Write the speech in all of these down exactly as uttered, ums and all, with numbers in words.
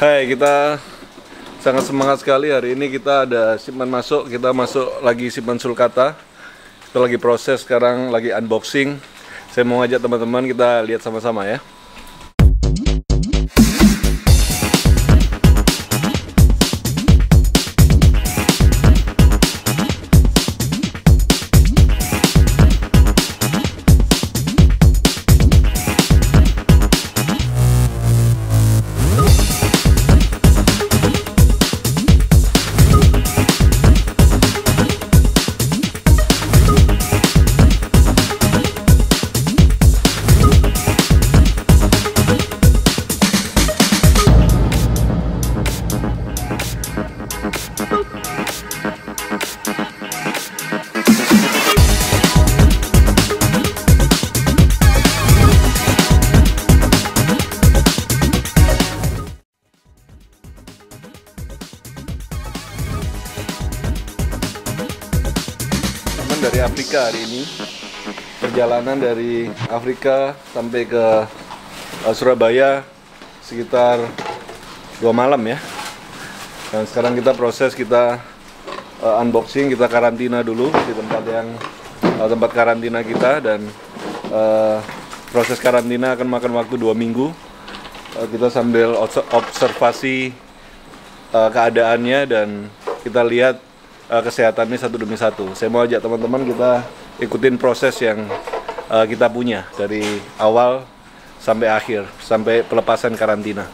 Hai, kita sangat semangat sekali hari ini. Kita ada shipment masuk, kita masuk lagi shipment sulcata. Kita lagi proses sekarang, lagi unboxing. Saya mau ngajak teman-teman kita lihat sama-sama ya. Dari Afrika hari ini, perjalanan dari Afrika sampai ke uh, Surabaya sekitar dua malam ya. Dan sekarang kita proses, kita uh, unboxing, kita karantina dulu di tempat yang uh, tempat karantina kita, dan uh, proses karantina akan makan waktu dua minggu. Uh, kita sambil observasi uh, keadaannya dan kita lihat kesehatannya satu demi satu. Saya mau ajak teman-teman kita ikutin proses yang uh, kita punya dari awal sampai akhir, sampai pelepasan karantina.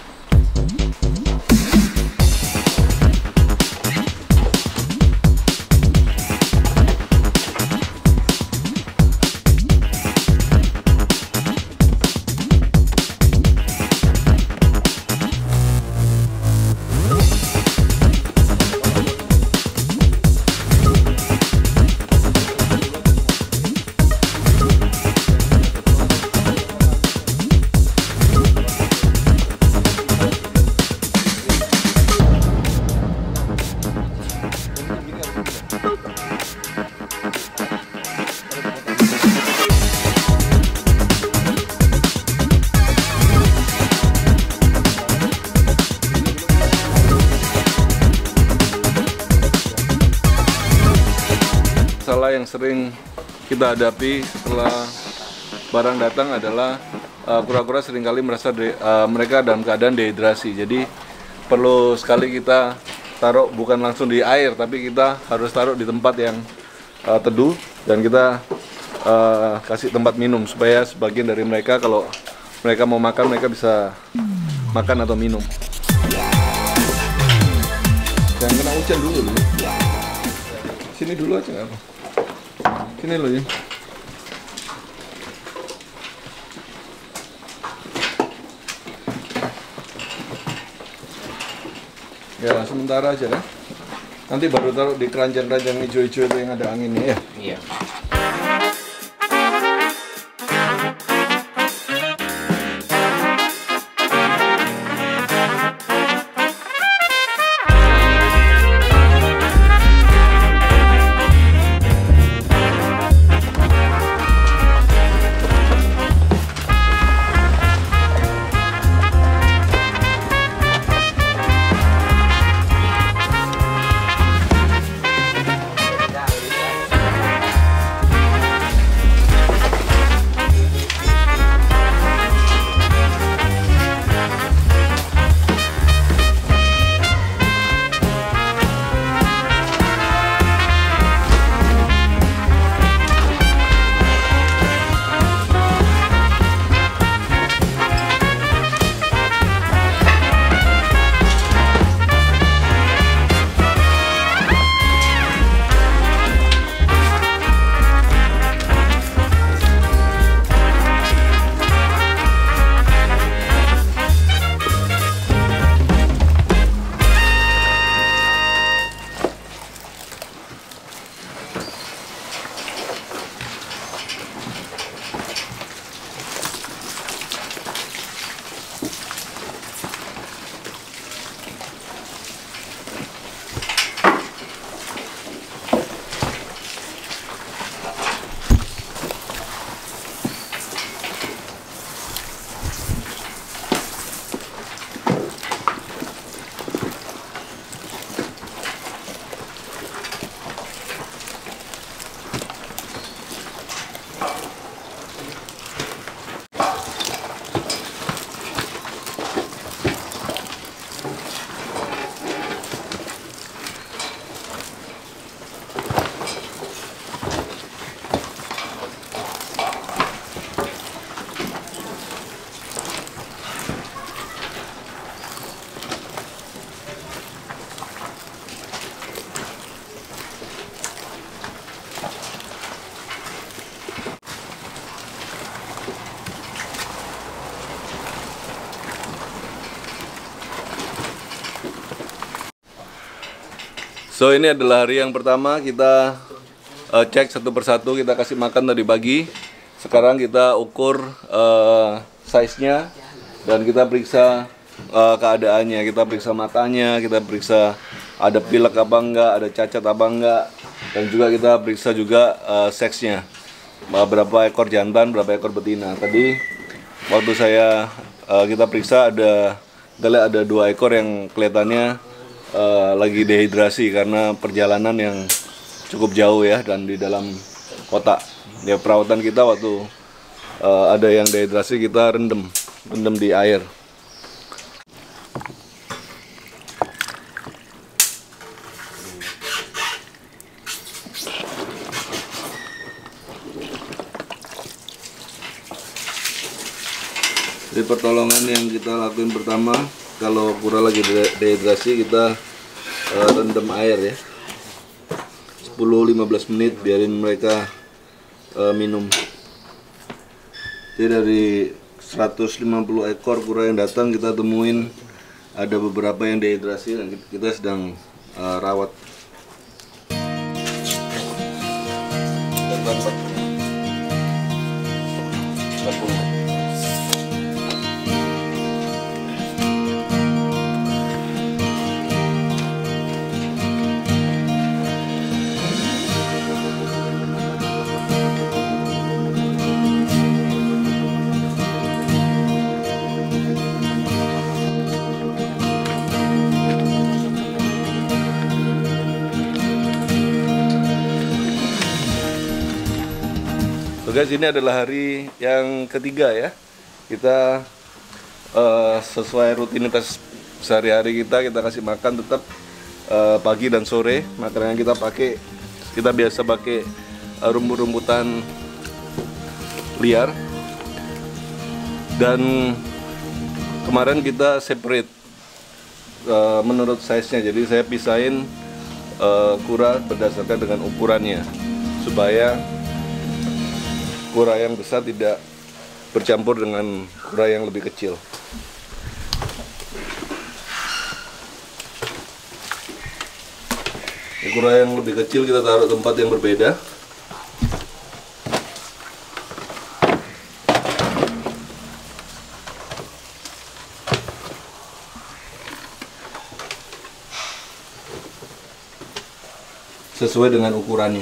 Masalah yang sering kita hadapi setelah barang datang adalah uh, kura-kura seringkali merasa de, uh, mereka dalam keadaan dehidrasi. Jadi perlu sekali kita taruh bukan langsung di air, tapi kita harus taruh di tempat yang uh, teduh, dan kita uh, kasih tempat minum supaya sebagian dari mereka kalau mereka mau makan, mereka bisa makan atau minum. Jangan kena hujan dulu dulu. Sini dulu aja nggak apa. Sini loh ya. Ya sementara aja kan. Nanti baru taruh di keranjang-keranjang hijau-hijau itu yang ada anginnya ya. Iya. So ini adalah hari yang pertama kita uh, cek satu persatu, kita kasih makan tadi pagi. Sekarang kita ukur uh, size-nya dan kita periksa uh, keadaannya, kita periksa matanya, kita periksa ada pilek apa enggak, ada cacat apa enggak, dan juga kita periksa juga uh, seksnya, uh, berapa ekor jantan, berapa ekor betina. Tadi waktu saya uh, kita periksa ada kita lihat ada dua ekor yang kelihatannya uh, lagi dehidrasi karena perjalanan yang cukup jauh ya, dan di dalam kota. Ya, perawatan kita waktu uh, ada yang dehidrasi kita rendam, rendam di air. Jadi pertolongan yang kita lakuin pertama, kalau kura lagi dehidrasi kita uh, rendam air ya, sepuluh sampai lima belas menit, biarin mereka uh, minum. Jadi dari seratus lima puluh ekor kura yang datang, kita temuin ada beberapa yang dehidrasi dan kita sedang uh, rawat. So guys, ini adalah hari yang ketiga ya. Kita uh, sesuai rutinitas sehari-hari kita, kita kasih makan tetap uh, pagi dan sore. Makanan yang kita pakai, kita biasa pakai uh, rumput-rumputan liar. Dan kemarin kita separate uh, menurut size-nya. Jadi saya pisahin uh, kura berdasarkan dengan ukurannya, supaya kura yang besar tidak bercampur dengan kura yang lebih kecil. Di kura yang lebih kecil kita taruh tempat yang berbeda. Sesuai dengan ukurannya.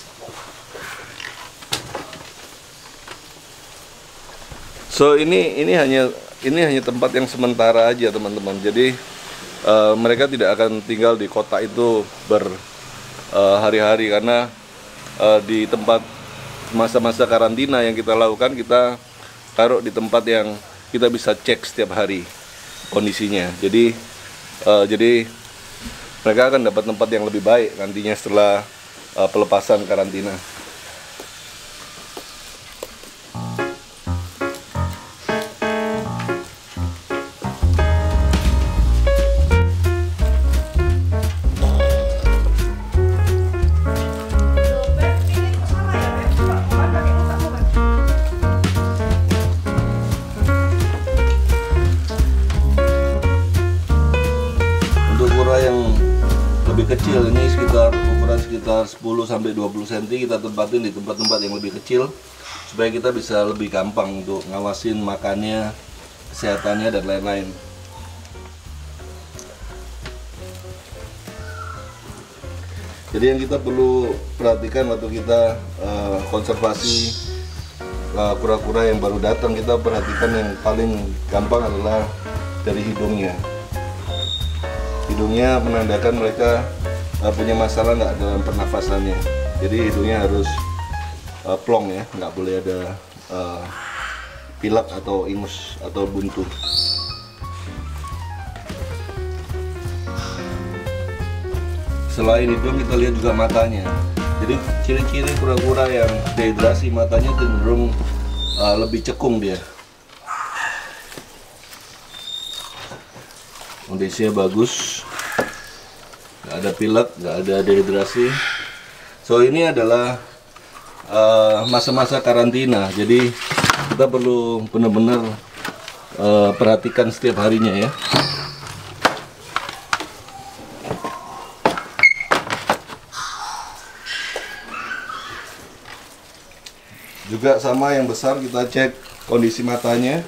So ini ini hanya ini hanya tempat yang sementara aja teman-teman. Jadi uh, mereka tidak akan tinggal di kota itu berhari-hari uh, karena uh, di tempat masa-masa karantina yang kita lakukan, kita taruh di tempat yang kita bisa cek setiap hari kondisinya. Jadi uh, jadi mereka akan dapat tempat yang lebih baik nantinya setelah uh, pelepasan karantina. Kecil ini sekitar ukuran sekitar sepuluh sampai dua puluh sentimeter, kita tempatin di tempat-tempat yang lebih kecil supaya kita bisa lebih gampang untuk ngawasin makannya, kesehatannya dan lain-lain. Jadi yang kita perlu perhatikan waktu kita uh, konservasi kura-kura uh, yang baru datang, kita perhatikan yang paling gampang adalah dari hidungnya. Hidungnya menandakan mereka uh, punya masalah nggak dalam pernafasannya. Jadi hidungnya harus uh, plong ya, nggak boleh ada uh, pilek atau ingus atau buntu. Selain hidung, kita lihat juga matanya. Jadi ciri-ciri kura-kura yang dehidrasi, matanya cenderung uh, lebih cekung dia. Kondisinya bagus, nggak ada pilek, nggak ada dehidrasi. So ini adalah masa-masa uh, karantina, jadi kita perlu benar-benar uh, perhatikan setiap harinya ya. Juga sama yang besar, kita cek kondisi matanya.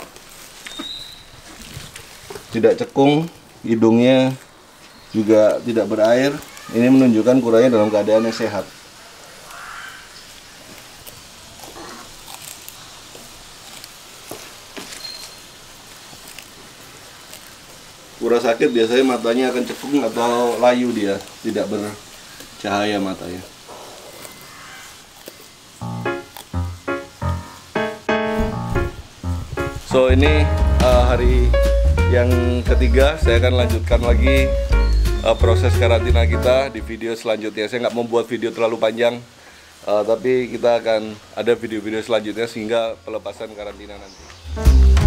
Tidak cekung, hidungnya juga tidak berair. Ini menunjukkan kurangnya dalam keadaan yang sehat. Kura sakit biasanya matanya akan cekung atau layu, dia tidak bercahaya matanya. So ini uh, hari yang ketiga, saya akan lanjutkan lagi uh, proses karantina kita di video selanjutnya. Saya nggak mau buat video terlalu panjang, uh, tapi kita akan ada video-video selanjutnya sehingga pelepasan karantina nanti.